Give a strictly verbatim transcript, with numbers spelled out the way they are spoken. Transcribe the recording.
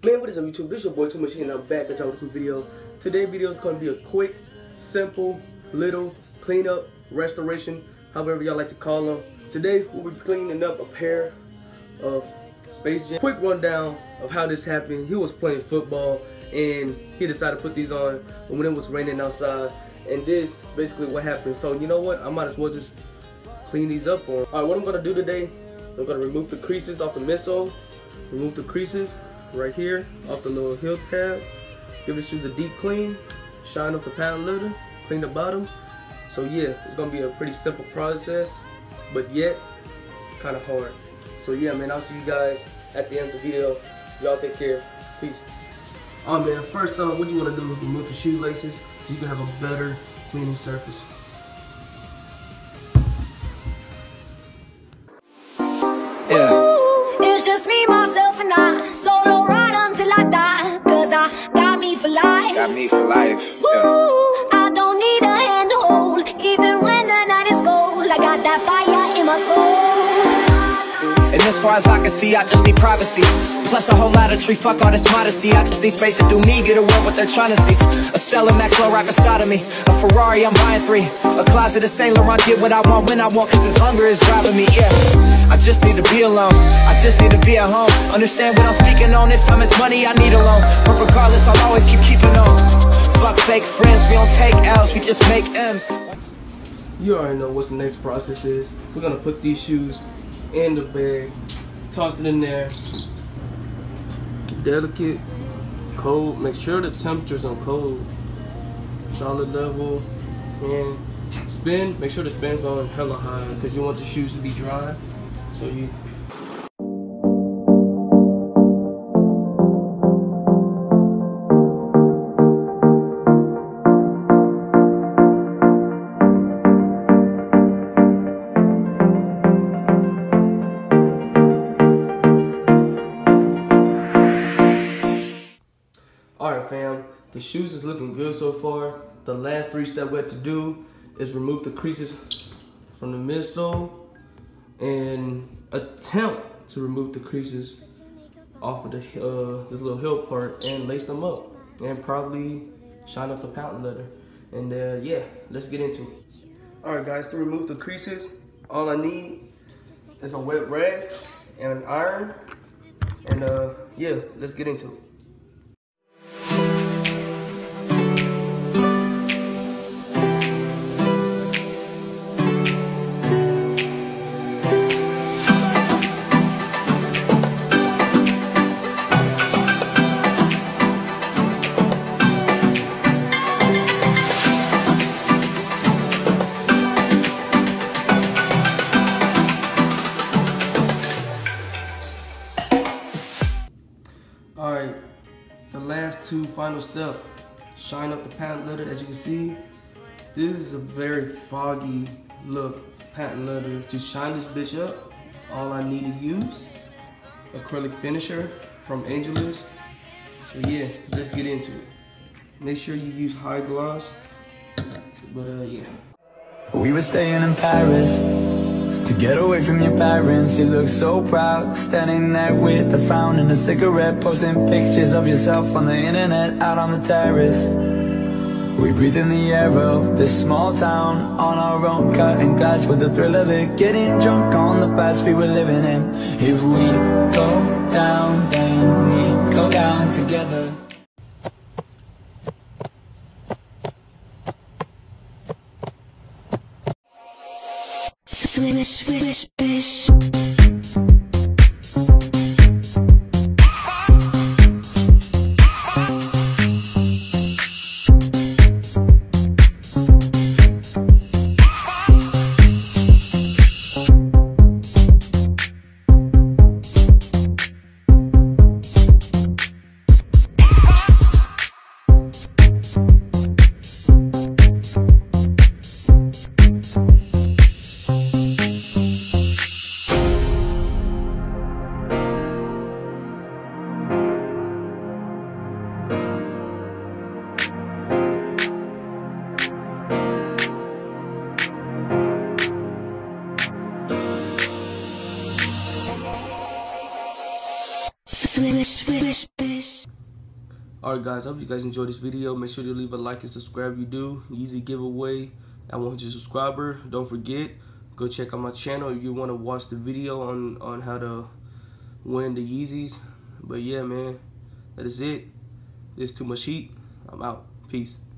Man, what is up YouTube? This is your boy Too Machine and I'm back at y'all with a video. Today's video is going to be a quick, simple, little cleanup, restoration, however y'all like to call them. Today we'll be cleaning up a pair of Space Jam. Quick rundown of how this happened. He was playing football and he decided to put these on when it was raining outside. And this is basically what happened. So you know what? I might as well just clean these up for him. Alright, what I'm going to do today, I'm going to remove the creases off the midsole. Remove the creases right here off the little heel tab. Give the shoes a deep clean. Shine up the patent leather. Clean the bottom. So yeah, it's going to be a pretty simple process, but yet kind of hard. So yeah, man, I'll see you guys at the end of the video. Y'all take care. Peace. Oh man, first off, what you want to do is remove the shoelaces so you can have a better cleaning surface. Yeah. It's just me, myself, and I. Solo ride until I die. Cause I got me for life. Got me for life. Yeah. Ooh, I don't need a hand to hold. Even when the night is cold, I got that fire in my soul. And as far as I can see, I just need privacy. Plus a whole lot of tree, fuck all this modesty. I just need space to do me, get away what they're trying to see. A Stella Maxwell right beside of me. A Ferrari, I'm buying three. A closet of Saint Laurent, get what I want when I want. Cause this hunger is driving me, yeah. I just need to be alone, I just need to be at home. Understand what I'm speaking on, if time is money, I need a loan. But regardless, I'll always keep keeping on. Fuck fake friends, we don't take L's, we just make M's. You already know what the next process is. We're gonna put these shoes in the bag, toss it in there. Delicate, cold, make sure the temperature's on cold. Solid level, and spin, make sure the spin's on hella high because you want the shoes to be dry. So you Alright fam, the shoes is looking good so far. The last three steps we have to do is remove the creases from the midsole and attempt to remove the creases off of the uh, this little heel part and lace them up and probably shine up the patent leather. And uh, yeah, let's get into it. Alright guys, to remove the creases, all I need is a wet rag and an iron. And uh, yeah, let's get into it. Alright, the last two final steps. Shine up the patent leather. As you can see, this is a very foggy look patent leather. To shine this bitch up, all I need to use acrylic finisher from Angelus. So yeah, let's get into it. Make sure you use high gloss. But uh yeah. We were staying in Paris to get away from your parents. You look so proud, standing there with a frown and a cigarette, posting pictures of yourself on the internet, out on the terrace. We breathe in the air of this small town, on our own, cutting glass with the thrill of it, getting drunk on the past we were living in. If we go down, then we go down together. Swish, swish, swish. Swish, swish, swish. Alright guys, I hope you guys enjoyed this video. Make sure to leave a like and subscribe if you do. Yeezy giveaway at one hundred subscriber. Don't forget, go check out my channel if you want to watch the video on, on how to win the Yeezys. But yeah, man, that is it. There's too much heat. I'm out. Peace.